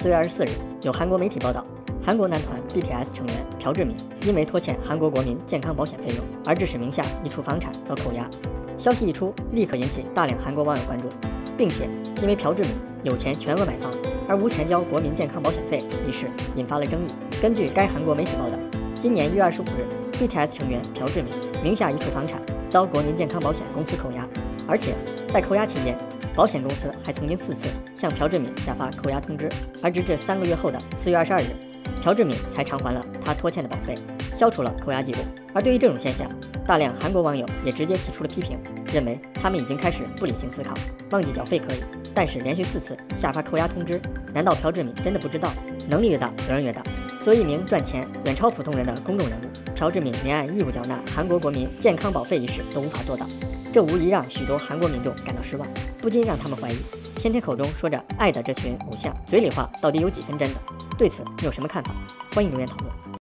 4月24日，有韩国媒体报道，韩国男团 BTS 成员朴智敏因为拖欠韩国国民健康保险费用，而致使名下一处房产遭扣押。消息一出，立刻引起大量韩国网友关注，并且因为朴智敏有钱全额买房，而无钱交国民健康保险费一事引发了争议。根据该韩国媒体报道，今年1月25日 ，BTS 成员朴智敏名下一处房产遭国民健康保险公司扣押，而且在扣押期间，保险公司还曾经4次向朴智敏下发扣押通知，而直至3个月后的4月22日，朴智敏才偿还了他拖欠的保费，消除了扣押记录。而对于这种现象，大量韩国网友也直接提出了批评，认为他们已经开始不理性思考，忘记缴费可以，但是连续4次下发扣押通知，难道朴智敏真的不知道？能力越大，责任越大。作为一名赚钱远超普通人的公众人物，朴智敏连按义务缴纳韩国国民健康保费一事都无法做到，这无疑让许多韩国民众感到失望，不禁让他们怀疑，天天口中说着爱的这群偶像，嘴里话到底有几分真的？对此你有什么看法？欢迎留言讨论。